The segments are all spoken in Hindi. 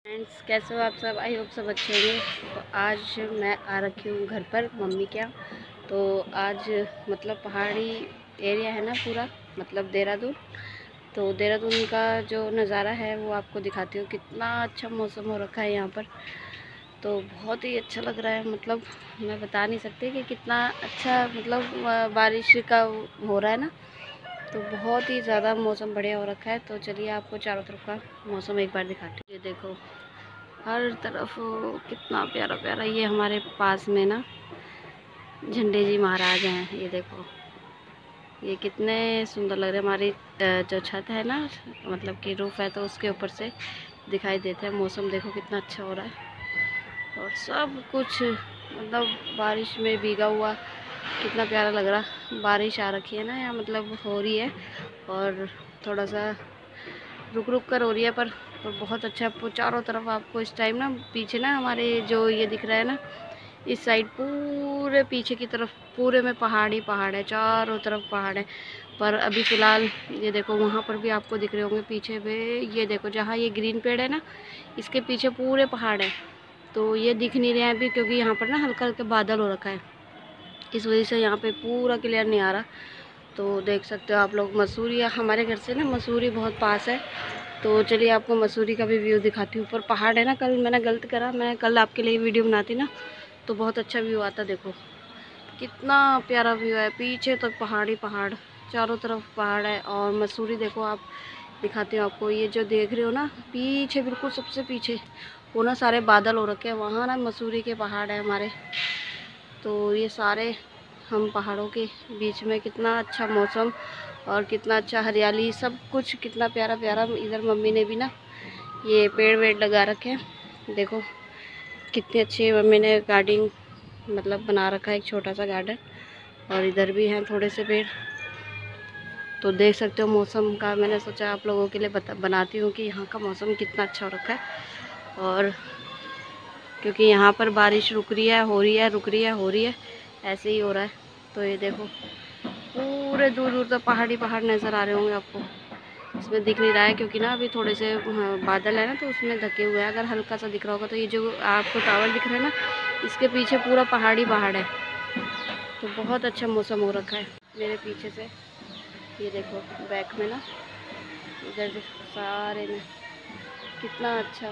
फ्रेंड्स, कैसे हो आप सब? आई होप सब अच्छे होंगे। तो आज मैं आ रखी हूँ घर पर मम्मी के यहाँ। तो आज मतलब पहाड़ी एरिया है ना पूरा, मतलब देहरादून। तो देहरादून का जो नज़ारा है वो आपको दिखाती हूँ। कितना अच्छा मौसम हो रखा है यहाँ पर, तो बहुत ही अच्छा लग रहा है। मतलब मैं बता नहीं सकती कि कितना अच्छा, मतलब बारिश का हो रहा है ना, तो बहुत ही ज़्यादा मौसम बढ़िया हो रखा है। तो चलिए आपको चारों तरफ का मौसम एक बार दिखाती हूँ। ये देखो हर तरफ कितना प्यारा प्यारा। ये हमारे पास में ना झंडे जी महाराज हैं। ये देखो ये कितने सुंदर लग रहे हैं। हमारी जो छत है ना, मतलब कि रूफ है, तो उसके ऊपर से दिखाई देते हैं। मौसम देखो कितना अच्छा हो रहा है और सब कुछ मतलब बारिश में भीगा हुआ, कितना प्यारा लग रहा। बारिश आ रखी है ना यहाँ, मतलब हो रही है और थोड़ा सा रुक रुक कर हो रही है, पर बहुत अच्छा। चारों तरफ आपको इस टाइम ना, पीछे ना हमारे जो ये दिख रहा है ना, इस साइड पूरे पीछे की तरफ पूरे में पहाड़ ही पहाड़ है, चारों तरफ पहाड़ है। पर अभी फ़िलहाल ये देखो वहाँ पर भी आपको दिख रहे होंगे पीछे पे। ये देखो जहाँ ये ग्रीन पेड़ है ना, इसके पीछे पूरे पहाड़ है। तो ये दिख नहीं रहे हैं अभी, क्योंकि यहाँ पर ना हल्का हल्का बादल हो रखा है, इस वजह से यहाँ पे पूरा क्लियर नहीं आ रहा। तो देख सकते हो आप लोग मसूरी, हमारे घर से ना मसूरी बहुत पास है। तो चलिए आपको मसूरी का भी व्यू दिखाती हूँ। ऊपर पहाड़ है ना, कल मैंने गलत करा, मैं कल आपके लिए वीडियो बनाती ना तो बहुत अच्छा व्यू आता। देखो कितना प्यारा व्यू है, पीछे तक पहाड़ ही पहाड़, चारों तरफ पहाड़ है। और मसूरी देखो आप, दिखाती हूँ आपको। ये जो देख रहे हो ना पीछे, बिल्कुल सबसे पीछे वो ना सारे बादल हो रखे हैं, वहाँ ना मसूरी के पहाड़ है हमारे। तो ये सारे हम पहाड़ों के बीच में, कितना अच्छा मौसम और कितना अच्छा हरियाली, सब कुछ कितना प्यारा प्यारा। इधर मम्मी ने भी ना ये पेड़ वेड़ लगा रखे हैं। देखो कितनी अच्छी मम्मी ने गार्डनिंग मतलब बना रखा है, एक छोटा सा गार्डन। और इधर भी हैं थोड़े से पेड़। तो देख सकते हो मौसम का, मैंने सोचा आप लोगों के लिए बनाती हूँ कि यहाँ का मौसम कितना अच्छा हो रखा है। और क्योंकि यहाँ पर बारिश रुक रही है, हो रही है, रुक रही है, हो रही है, ऐसे ही हो रहा है। तो ये देखो पूरे दूर दूर तक पहाड़ ही पहाड़ नज़र आ रहे होंगे आपको। इसमें दिख नहीं रहा है क्योंकि ना अभी थोड़े से बादल है ना, तो उसमें ढके हुए हैं। अगर हल्का सा दिख रहा होगा तो ये जो आपको टावर दिख रहा है ना, इसके पीछे पूरा पहाड़ ही पहाड़ है। तो बहुत अच्छा मौसम हो रखा है। मेरे पीछे से ये देखो बैक में ना, इधर सारे में कितना अच्छा,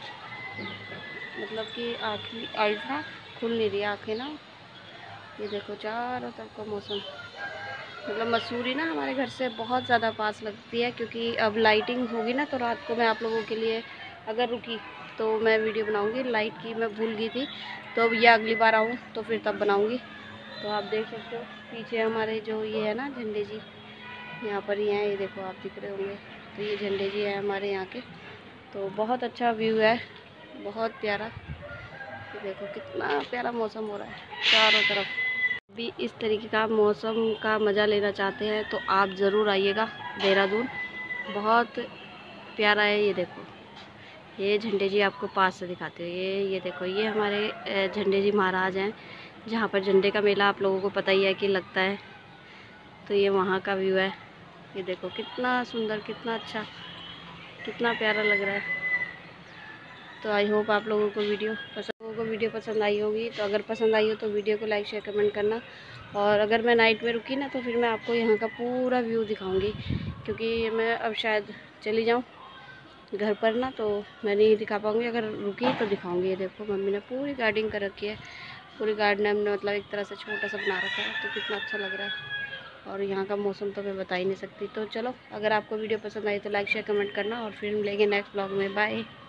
मतलब कि आँखें आइज ना खुल नहीं रही, आँखें ना। ये देखो चारों तरफ का मौसम। मतलब मसूरी ना हमारे घर से बहुत ज़्यादा पास लगती है, क्योंकि अब लाइटिंग होगी ना, तो रात को मैं आप लोगों के लिए अगर रुकी तो मैं वीडियो बनाऊंगी। लाइट की मैं भूल गई थी, तो अब ये अगली बार आऊँ तो फिर तब बनाऊंगी। तो आप देख सकते हो पीछे हमारे जो ये है ना झंडे जी, यहाँ पर ही हैं। ये देखो आप दिख रहे होंगे, तो ये झंडे जी है हमारे यहाँ के। तो बहुत अच्छा व्यू है, बहुत प्यारा। ये देखो कितना प्यारा मौसम हो रहा है चारों तरफ। भी इस तरीके का मौसम का मज़ा लेना चाहते हैं तो आप ज़रूर आइएगा देहरादून, बहुत प्यारा है। ये देखो ये झंडे जी आपको पास से दिखाते हो। ये देखो ये हमारे झंडे जी महाराज हैं, जहाँ पर झंडे का मेला आप लोगों को पता ही है कि लगता है। तो ये वहाँ का व्यू है। ये देखो कितना सुंदर, कितना अच्छा, कितना प्यारा लग रहा है। तो आई होप आप लोगों को वीडियो पसंद आई होगी। तो अगर पसंद आई हो तो वीडियो को लाइक शेयर कमेंट करना। और अगर मैं नाइट में रुकी ना, तो फिर मैं आपको यहाँ का पूरा व्यू दिखाऊंगी, क्योंकि मैं अब शायद चली जाऊँ घर पर ना, तो मैं नहीं दिखा पाऊँगी। अगर रुकी तो दिखाऊंगी। ये देखो मम्मी ने पूरी गार्डनिंग कर रखी है, पूरी गार्डन हमने मतलब एक तरह से छोटा सा बना रखा है। तो कितना अच्छा लग रहा है। और यहाँ का मौसम तो मैं बता ही नहीं सकती। तो चलो, अगर आपको वीडियो पसंद आई तो लाइक शेयर कमेंट करना, और फिर मिलेंगे नेक्स्ट ब्लॉग में। बाय।